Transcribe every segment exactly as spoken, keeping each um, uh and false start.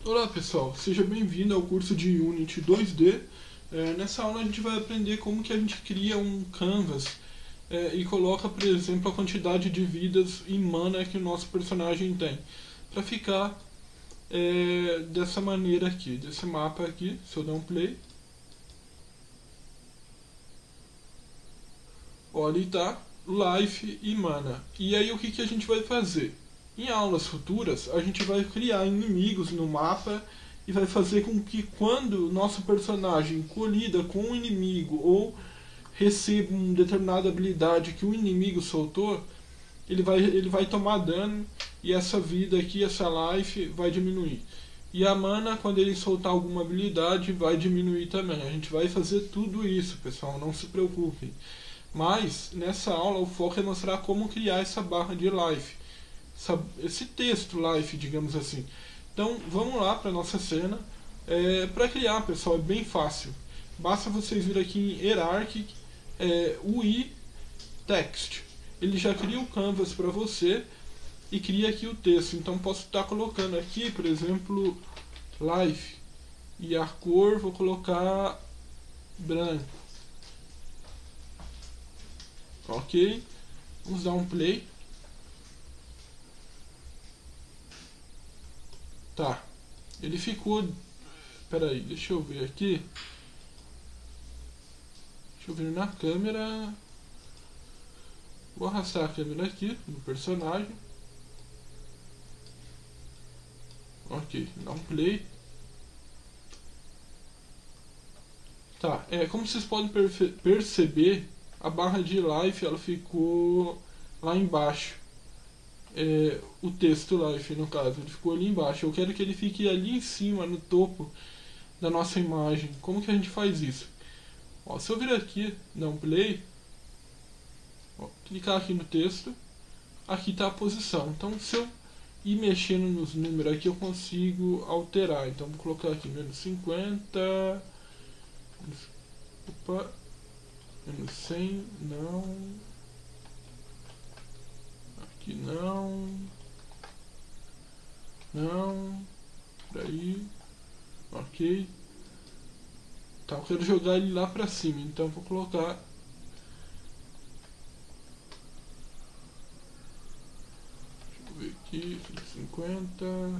Olá pessoal, seja bem-vindo ao curso de Unity dois D. É, nessa aula a gente vai aprender como que a gente cria um canvas é, e coloca, por exemplo, a quantidade de vidas em mana que o nosso personagem tem, para ficar é, dessa maneira aqui, desse mapa aqui. Se eu der um play, olha, tá life e mana. E aí o que, que a gente vai fazer? Em aulas futuras, a gente vai criar inimigos no mapa e vai fazer com que quando o nosso personagem colida com um inimigo ou receba uma determinada habilidade que o inimigo soltou, ele vai, ele vai tomar dano e essa vida aqui, essa life, vai diminuir. E a mana, quando ele soltar alguma habilidade, vai diminuir também. A gente vai fazer tudo isso, pessoal, não se preocupem. Mas, nessa aula, o foco é mostrar como criar essa barra de life. Esse texto life, digamos assim. Então vamos lá para nossa cena. É, para criar, pessoal, é bem fácil. Basta vocês vir aqui em Hierarchy, é, U I Text. Ele já cria o canvas para você e cria aqui o texto. Então posso estar colocando aqui, por exemplo, life, e a cor vou colocar branco. Ok, vamos dar um play. Tá, ele ficou... Pera aí, deixa eu ver aqui. Deixa eu ver na câmera. Vou arrastar a câmera aqui no personagem. Ok, dá um play. Tá, é, como vocês podem perceber, a barra de life ela ficou lá embaixo. É, o texto life, no caso, ele ficou ali embaixo. Eu quero que ele fique ali em cima, no topo da nossa imagem. Como que a gente faz isso? Ó, se eu vir aqui, dar um play, ó, clicar aqui no texto, aqui está a posição. Então, se eu ir mexendo nos números aqui, eu consigo alterar. Então, vou colocar aqui menos cinquenta, opa, menos cem, não... Aqui não, não, por aí, ok. Tá, eu quero jogar ele lá pra cima, então vou colocar deixa eu ver aqui, cento e cinquenta,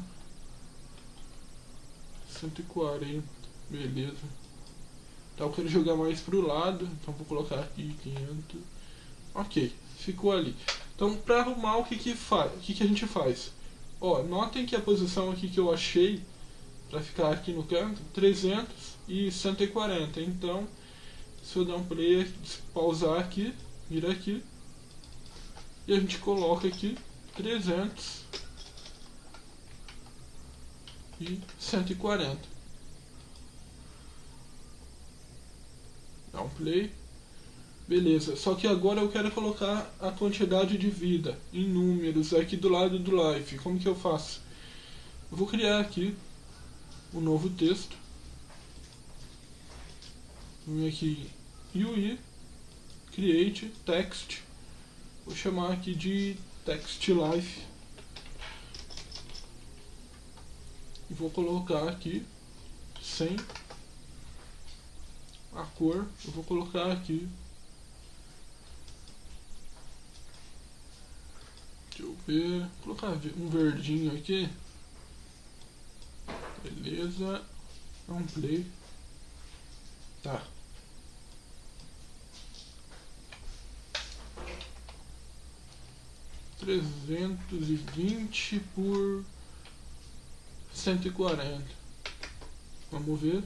cento e quarenta, beleza. Tá, eu quero jogar mais pro lado, então vou colocar aqui quinhentos, ok, ficou ali. Então, para arrumar, o que que, faz, o que que a gente faz? Ó, notem que a posição aqui que eu achei, para ficar aqui no canto, trezentos e cento e quarenta. Então, se eu dar um play, pausar aqui, vir aqui, e a gente coloca aqui trezentos e cento e quarenta. Dá um play. Beleza, só que agora eu quero colocar a quantidade de vida em números aqui do lado do life. Como que eu faço? Eu vou criar aqui um novo texto. Vou vir aqui em U I, Create, Text. Vou chamar aqui de Text Life. E vou colocar aqui cem. A cor, eu vou colocar aqui... Deixa eu ver, vou colocar um verdinho aqui, beleza, dá um play, tá, trezentos e vinte por cento e quarenta, vamos ver,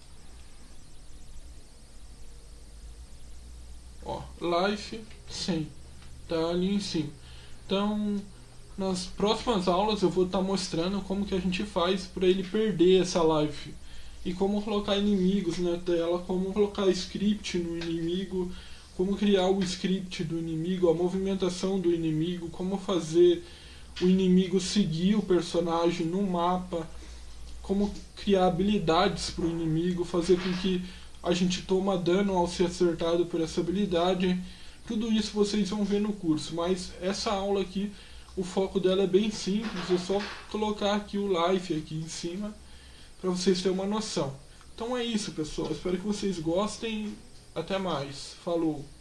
ó, life cem, tá ali em cima. Então, nas próximas aulas eu vou estar mostrando como que a gente faz para ele perder essa life. E como colocar inimigos na tela, como colocar script no inimigo, como criar o script do inimigo, a movimentação do inimigo, como fazer o inimigo seguir o personagem no mapa, como criar habilidades para o inimigo, fazer com que a gente toma dano ao ser acertado por essa habilidade. Tudo isso vocês vão ver no curso, mas essa aula aqui, o foco dela é bem simples, é só colocar aqui o life aqui em cima para vocês terem uma noção. Então é isso, pessoal. Espero que vocês gostem. Até mais. Falou.